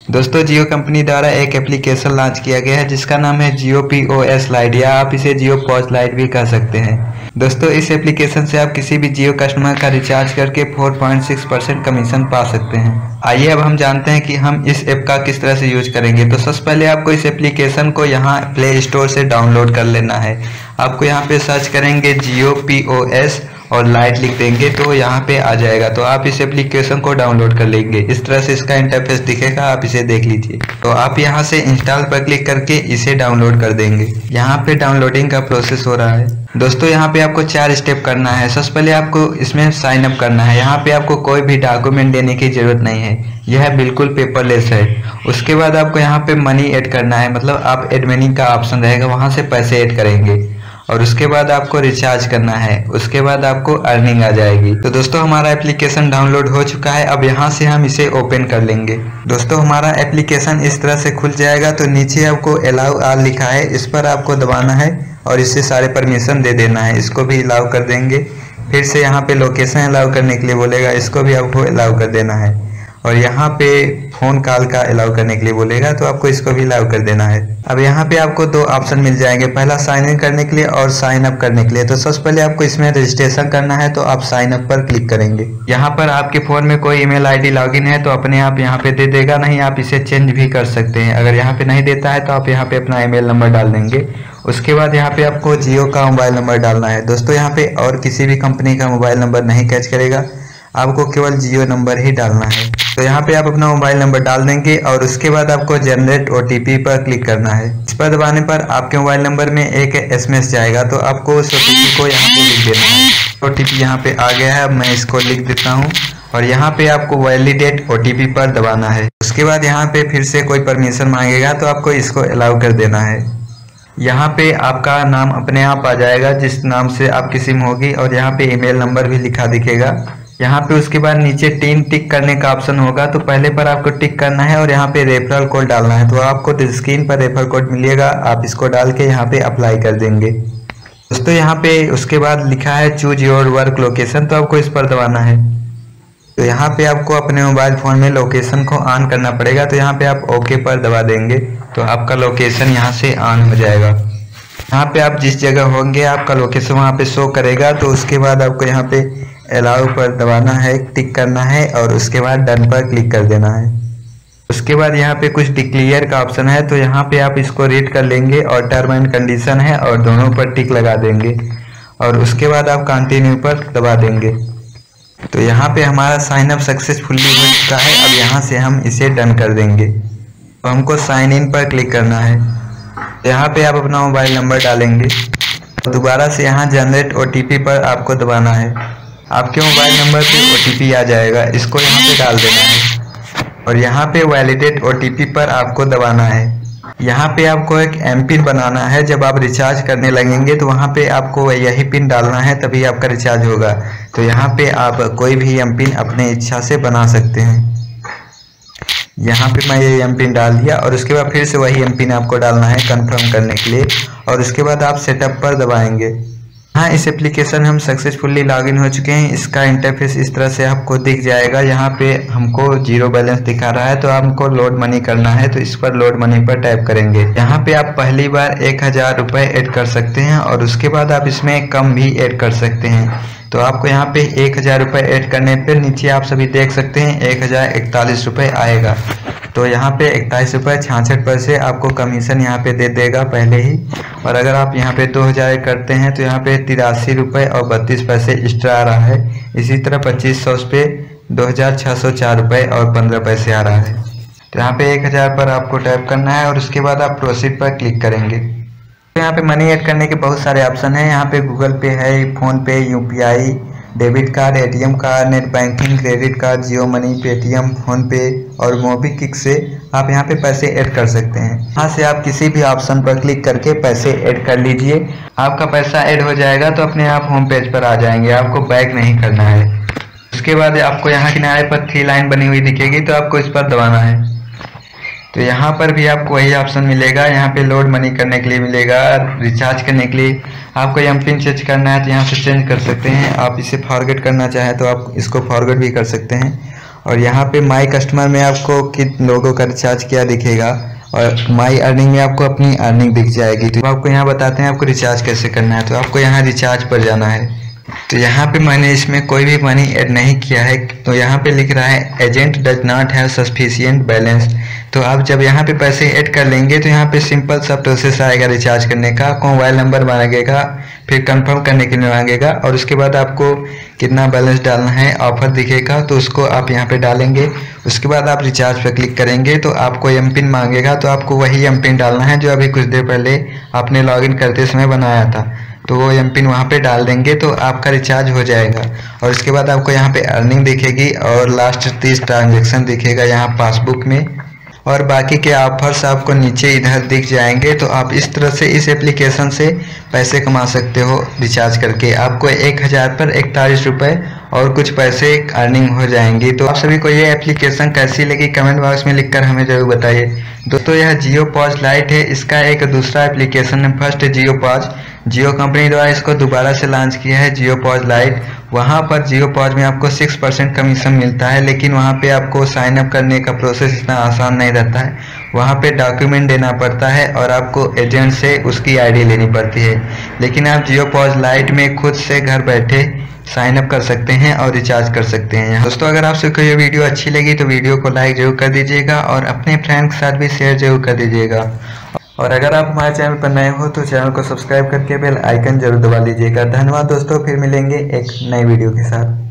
दोस्तों जियो कंपनी द्वारा एक एप्लीकेशन लॉन्च किया गया है जिसका नाम है जियो POS लाइट या आप इसे जियो पॉज लाइट भी कह सकते हैं। दोस्तों इस एप्लीकेशन से आप किसी भी जियो कस्टमर का रिचार्ज करके 4.6% कमीशन पा सकते हैं। आइए अब हम जानते हैं कि हम इस ऐप का किस तरह से यूज करेंगे। तो सबसे पहले आपको इस एप्लीकेशन को यहाँ प्ले स्टोर से डाउनलोड कर लेना है। आपको यहाँ पे सर्च करेंगे जियो POS और लाइट लिख देंगे तो यहाँ पे आ जाएगा। तो आप इस एप्लीकेशन को डाउनलोड कर लेंगे। इस तरह से इसका इंटरफेस दिखेगा, आप इसे देख लीजिए। तो आप यहाँ से इंस्टॉल पर क्लिक करके इसे डाउनलोड कर देंगे। यहाँ पे डाउनलोडिंग का प्रोसेस हो रहा है। दोस्तों यहाँ पे आपको 4 स्टेप करना है। सबसे पहले आपको इसमें साइन अप करना है। यहाँ पे आपको कोई भी डॉक्यूमेंट देने की जरूरत नहीं है, यह बिल्कुल पेपरलेस है। उसके बाद आपको यहाँ पे मनी ऐड करना है, मतलब आप ऐड मनी का ऑप्शन रहेगा, वहाँ से पैसे ऐड करेंगे और उसके बाद आपको रिचार्ज करना है। उसके बाद आपको अर्निंग आ जाएगी। तो दोस्तों हमारा एप्लीकेशन डाउनलोड हो चुका है। अब यहाँ से हम इसे ओपन कर लेंगे। दोस्तों हमारा एप्लीकेशन इस तरह से खुल जाएगा। तो नीचे आपको अलाउ ऑल लिखा है, इस पर आपको दबाना है और इससे सारे परमिशन दे देना है। इसको भी अलाउ कर देंगे। फिर से यहाँ पे लोकेशन अलाउ करने के लिए बोलेगा, इसको भी आपको अलाउ कर देना है। और यहाँ पे फ़ोन कॉल का अलाउ करने के लिए बोलेगा, तो आपको इसको भी अलाउ कर देना है। अब यहाँ पे आपको 2 ऑप्शन मिल जाएंगे, पहला साइन इन करने के लिए और साइन अप करने के लिए। तो सबसे पहले आपको इसमें रजिस्ट्रेशन करना है, तो आप साइन अप पर क्लिक करेंगे। यहाँ पर आपके फ़ोन में कोई ईमेल ID लॉगिन है तो अपने आप यहाँ पे दे देगा, नहीं आप इसे चेंज भी कर सकते हैं। अगर यहाँ पे नहीं देता है तो आप यहाँ पे अपना ईमेल नंबर डाल देंगे। उसके बाद यहाँ पे आपको जियो का मोबाइल नंबर डालना है। दोस्तों यहाँ पे और किसी भी कंपनी का मोबाइल नंबर नहीं कैच करेगा, आपको केवल जियो नंबर ही डालना है। तो यहाँ पे आप अपना मोबाइल नंबर डाल देंगे और उसके बाद आपको जनरेट OTP पर क्लिक करना है। इस पर दबाने पर आपके मोबाइल नंबर में एक SMS जाएगा, तो आपको उस OTP को यहाँ पे लिख देना है। OTP यहाँ पे आ गया है, अब मैं इसको लिख देता हूँ और यहाँ पे आपको वैलिडेट OTP पर दबाना है। उसके बाद यहाँ पे फिर से कोई परमिशन मांगेगा तो आपको इसको अलाउ कर देना है। यहाँ पे आपका नाम अपने आप आ जाएगा जिस नाम से आपकी सिम होगी और यहाँ पे ईमेल नंबर भी लिखा दिखेगा। यहाँ पे उसके बाद नीचे 3 टिक करने का ऑप्शन होगा, तो पहले पर आपको टिक करना है और यहाँ पे रेफरल कोड डालना है। तो आपको स्क्रीन पर रेफरल कोड मिलेगा, आप इसको डाल के यहाँ पे अप्लाई कर देंगे। दोस्तों यहाँ पे उसके बाद लिखा है चूज योर वर्क लोकेशन, तो आपको इस पर दबाना है। तो यहाँ पे आपको अपने मोबाइल फ़ोन में लोकेशन को ऑन करना पड़ेगा, तो यहाँ पे आप ओके पर दबा देंगे तो आपका लोकेशन यहाँ से ऑन हो जाएगा। यहाँ पे आप जिस जगह होंगे आपका लोकेशन वहाँ पे शो करेगा। तो उसके बाद आपको यहाँ पे अलाउ पर दबाना है, टिक करना है और उसके बाद डन पर क्लिक कर देना है। उसके बाद यहाँ पे कुछ डिक्लेयर का ऑप्शन है, तो यहाँ पे आप इसको रीड कर लेंगे और टर्म एंड कंडीशन है और दोनों पर टिक लगा देंगे और उसके बाद आप कंटिन्यू पर दबा देंगे। तो यहाँ पे हमारा साइन अप सक्सेसफुली हो चुका है। अब यहाँ से हम इसे डन कर देंगे। तो हमको साइन इन पर क्लिक करना है। यहाँ पे आप अपना मोबाइल नंबर डालेंगे और दोबारा से यहाँ जनरेट OTP पर आपको दबाना है। आपके मोबाइल नंबर पे OTP आ जाएगा, इसको यहाँ पे डाल देना है और यहाँ पे वैलिडेट OTP पर आपको दबाना है। यहाँ पे आपको एक MPIN बनाना है। जब आप रिचार्ज करने लगेंगे तो वहाँ पे आपको यही पिन डालना है, तभी आपका रिचार्ज होगा। तो यहाँ पे आप कोई भी MPIN अपने इच्छा से बना सकते हैं। यहाँ पे मैं ये MPIN डाल दिया और उसके बाद फिर से वही MPIN आपको डालना है कंफर्म करने के लिए और उसके बाद आप सेटअप पर दबाएंगे। हाँ, इस एप्लीकेशन हम सक्सेसफुली लॉगिन हो चुके हैं। इसका इंटरफेस इस तरह से आपको दिख जाएगा। यहाँ पे हमको 0 बैलेंस दिखा रहा है, तो हमको लोड मनी करना है, तो इस पर लोड मनी पर टाइप करेंगे। यहाँ पे आप पहली बार 1000 रुपये ऐड कर सकते हैं और उसके बाद आप इसमें कम भी ऐड कर सकते हैं। तो आपको यहाँ पे 1000 रुपये ऐड करने पर नीचे आप सभी देख सकते हैं 1041 रुपये आएगा। तो यहाँ पे 41 रुपये 66 पैसे आपको कमीशन यहाँ पे दे देगा पहले ही। और अगर आप यहाँ पे 2000 करते हैं तो यहाँ पे 83 रुपये और 32 पैसे एक्स्ट्रा आ रहा है। इसी तरह 2500 पे 2604 रुपये और 15 पैसे आ रहा है। तो यहाँ पे 1000 पर आपको टाइप करना है और उसके बाद आप प्रोसीड पर क्लिक करेंगे। तो यहाँ पे मनी ऐड करने के बहुत सारे ऑप्शन हैं। यहाँ पे गूगल पे है, PhonePe, UPI, debit card, ATM card, net banking, credit card, Jio money, Paytm, PhonePe और मोबीक्विक से आप यहाँ पे पैसे ऐड कर सकते हैं। यहाँ से आप किसी भी ऑप्शन पर क्लिक करके पैसे ऐड कर लीजिए। आपका पैसा ऐड हो जाएगा तो अपने आप होम पेज पर आ जाएंगे, आपको बैक नहीं करना है। उसके बाद आपको यहाँ किनारे पर 3 लाइन बनी हुई दिखेगी, तो आपको इस पर दबाना है। तो यहाँ पर भी आपको वही ऑप्शन मिलेगा। यहाँ पे लोड मनी करने के लिए मिलेगा, रिचार्ज करने के लिए आपको MPIN चेंज करना है तो यहाँ से चेंज कर सकते हैं। आप इसे फॉरगेट करना चाहें तो आप इसको फॉरगेट भी कर सकते हैं और यहाँ पे माई कस्टमर में आपको किन लोगों का रिचार्ज किया दिखेगा और माई अर्निंग में आपको अपनी अर्निंग दिख जाएगी। तो आपको यहाँ बताते हैं आपको रिचार्ज कैसे करना है। तो आपको यहाँ रिचार्ज पर जाना है। तो यहाँ पे मैंने इसमें कोई भी मनी ऐड नहीं किया है। तो यहाँ पे लिख रहा है agent does not have sufficient balance. तो आप जब यहाँ पे पैसे ऐड कर लेंगे तो यहाँ पे सिंपल सा प्रोसेस आएगा रिचार्ज करने का। आपको मोबाइल नंबर मांगेगा, फिर कंफर्म करने के लिए मांगेगा और उसके बाद आपको कितना बैलेंस डालना है ऑफर दिखेगा तो उसको आप यहाँ पे डालेंगे। उसके बाद आप रिचार्ज पर क्लिक करेंगे तो आपको एम पिन मांगेगा। तो आपको वही एम पिन डालना है जो अभी कुछ देर पहले आपने लॉगिन करते समय बनाया था। तो वो एम पिन वहाँ पे डाल देंगे तो आपका रिचार्ज हो जाएगा। और उसके बाद आपको यहाँ पे अर्निंग दिखेगी और लास्ट 30 ट्रांजेक्शन दिखेगा यहाँ पासबुक में, और बाकी के ऑफर्स आपको नीचे इधर दिख जाएंगे। तो आप इस तरह से इस एप्लीकेशन से पैसे कमा सकते हो रिचार्ज करके। आपको 1000 पर 41 रुपये और कुछ पैसे अर्निंग हो जाएंगी। तो आप सभी को ये एप्लीकेशन कैसी लगी कमेंट बॉक्स में लिखकर हमें जरूर बताइए। दोस्तों यह जियो पॉज लाइट है, इसका एक दूसरा एप्लीकेशन है first Jio pause. Jio company द्वारा इसको दोबारा से लॉन्च किया है जियो पॉज लाइट। वहाँ पर जियो पॉज में आपको 6% कमीशन मिलता है, लेकिन वहाँ पे आपको साइन अप करने का प्रोसेस इतना आसान नहीं रहता है। वहाँ पे डॉक्यूमेंट देना पड़ता है और आपको एजेंट से उसकी आईडी लेनी पड़ती है। लेकिन आप जियो पॉज लाइट में खुद से घर बैठे साइन अप कर सकते हैं और रिचार्ज कर सकते हैं। दोस्तों अगर आप सबको ये वीडियो अच्छी लगी तो वीडियो को लाइक जरूर कर दीजिएगा और अपने फ्रेंड के साथ भी शेयर जरूर कर दीजिएगा। और अगर आप हमारे चैनल पर नए हो तो चैनल को सब्सक्राइब करके बेल आइकन जरूर दबा लीजिएगा। धन्यवाद दोस्तों, फिर मिलेंगे एक नई वीडियो के साथ।